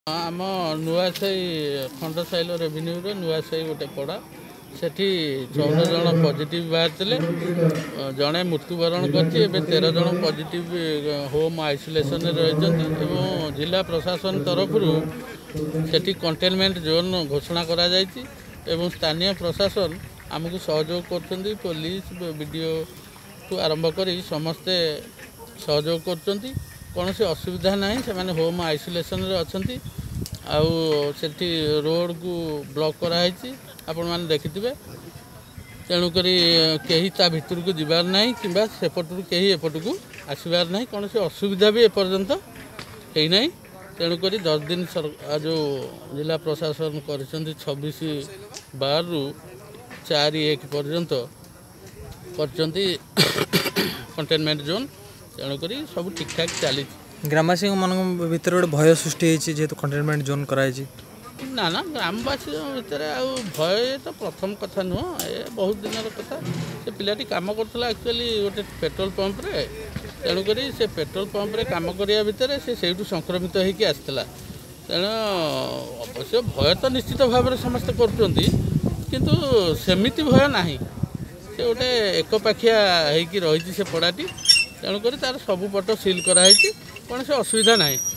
आम नुआसाई खंडसाइल रेवेन्यू नुआसाई गोटे पड़ा से 14 जन पॉजिटिव बाहर जड़े मृत्युवरण कर 13 जन पॉजिटिव होम आइसोलेशन रही जिला प्रशासन तरफ से कंटेनमेंट जोन घोषणा करा जायछि एवं स्थानीय प्रशासन आमको सहयोग कर पुलिस वीडियो ठू आरंभ कर समस्ते सहयोग कर कौन सी असुविधा ना से माने होम आइसोलेशन अच्छा आउे रोड को ब्लॉक कराई आपण मैंने देखिथे तेणुक कहीं ता भितर को जीवार ना कि सेपटू कहीं एपट को आसबार ना कौन सी असुविधा भी एपर्यंत होना तेणुक 10 दिन जो जिला प्रशासन कर 26/12 रु 4/1 पर्यंत कर कंटेनमेंट जोन तेणुक सब ठीक ठाक चली ग्रामवासी मान भर गोटे भय सृष्टि जेहेतु कंटेनमेंट जोन कराई ना ना ग्रामवासी भितर भय तो प्रथम कथा नुह ए बहुत दिन कथा से पिलाटी काम करता एक्चुअली गोटे पेट्रोल पंप रे तेणुक से पेट्रोल पंप रे काम करिया भितर से संक्रमित होकर आसला तेणु अवश्य भय तो निश्चित भाव में समस्ते किंतु सेमिति भय ना से गोटे एकपाखिया होकर रही से पड़ाटी तेणुक तार सबुपट सिल कराई कौन से असुविधा ना।